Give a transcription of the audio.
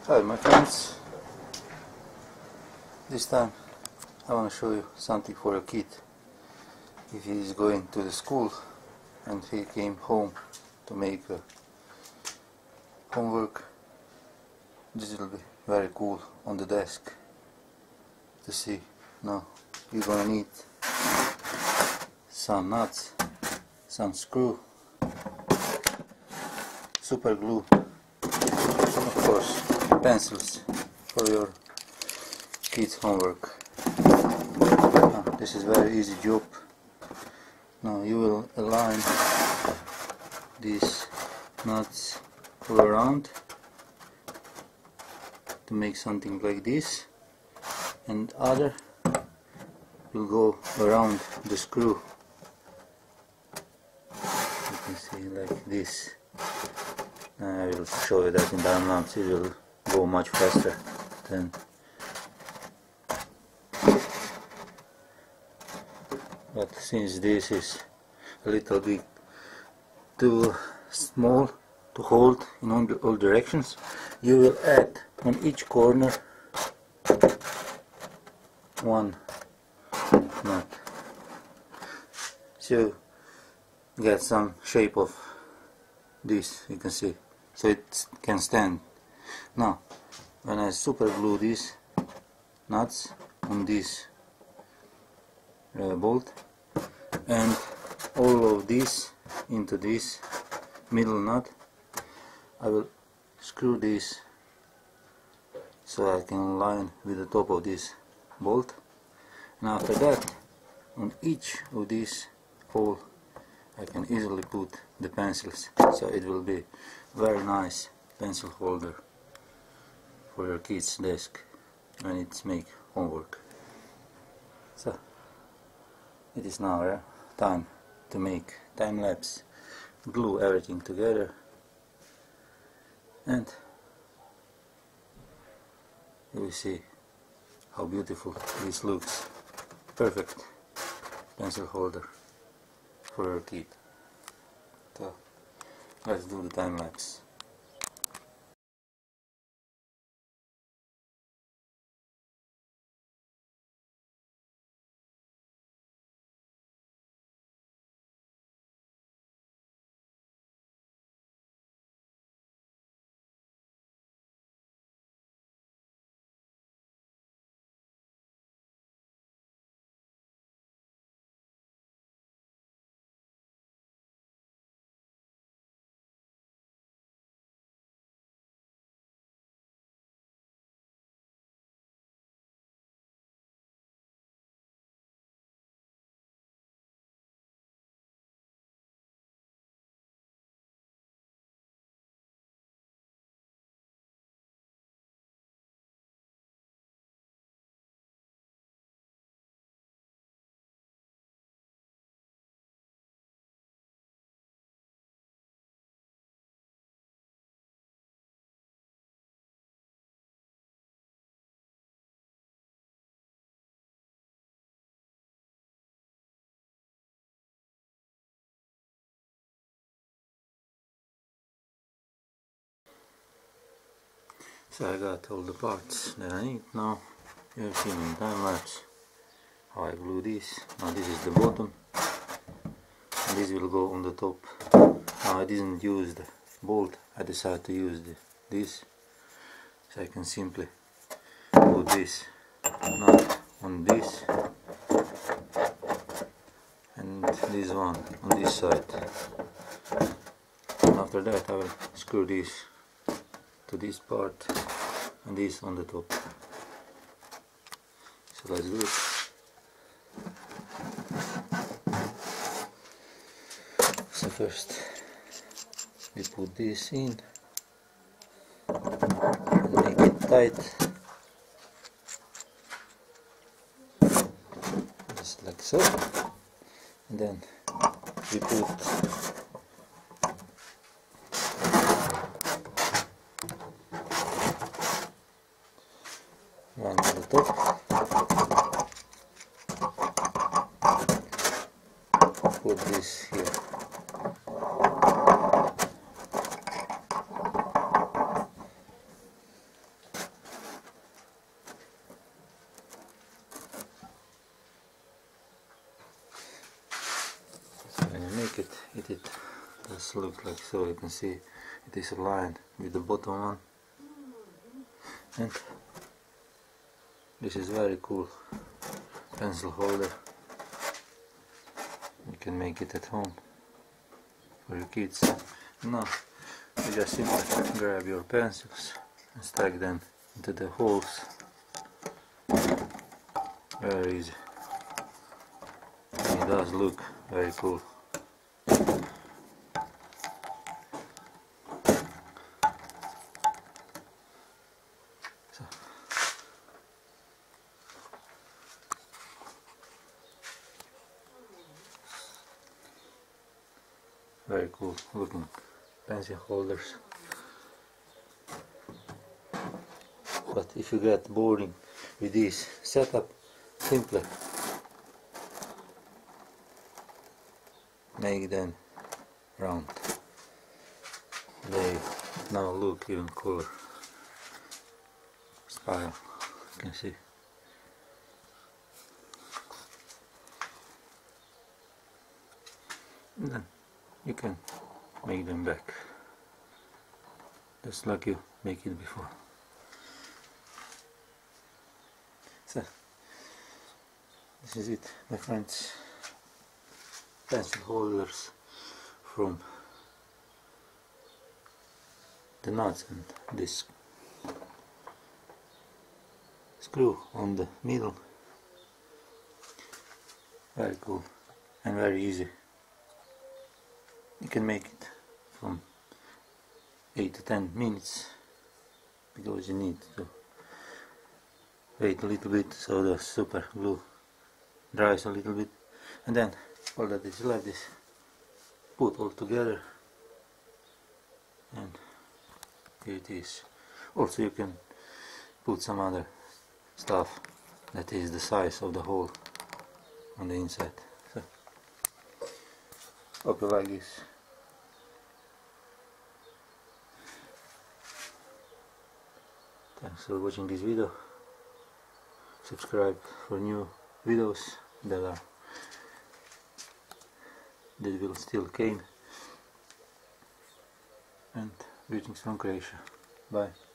Hi my friends, this time I want to show you something for a kid. If he is going to the school and he came home to make homework, this will be very cool on the desk to see. Now you're gonna need some nuts, some screw, super glue, of course pencils for your kids' homework. This is very easy job. Now you will align these nuts all around to make something like this, and other will go around the screw. You can see like this. I will show you that in time lapse. It will go much faster than. But since this is a little bit too small to hold in all directions, you will add on each corner one nut, so get some shape of this, you can see, so it can stand. Now when I super glue these nuts on this bolt and all of this into this middle nut, I will screw this so I can align with the top of this bolt, and after that on each of these hole I can easily put the pencils, so it will be very nice pencil holder for your kids' desk when it's make homework. So it is now time to make time lapse, glue everything together, and you will see how beautiful this looks. Perfect pencil holder for your kid. So let's do the time lapse. So I got all the parts that I need now. You have seen in time lapse how I glue this. Now this is the bottom, and this will go on the top. Now I didn't use the bolt, I decided to use this, so I can simply put this nut on this and this one on this side, and after that I will screw this to this part and this on the top. So let's do it. So first we put this in and make it tight, just like so, and then we put one on the top, put this here, it does look like so. You can see it is aligned with the bottom one, and this is very cool pencil holder. You can make it at home for your kids. Now you just simply grab your pencils and stack them into the holes. Very easy. And it does look very cool. So, very cool looking pencil holders. But if you get boring with this setup, simply make them round. They now look even cooler. Style, you can see. And then you can make them back, just like you make it before. So this is it, my friends. Pencil holders from the nuts and this screw on the middle. Very cool and very easy. You can make it from 8 to 10 minutes because you need to wait a little bit so the super glue dries a little bit, and then all that is left is put all together, and here it is. Also you can put some other stuff that is the size of the hole on the inside. So, hope you like this. Thanks for watching this video. Subscribe for new videos that will still came, and greetings from Croatia. Bye.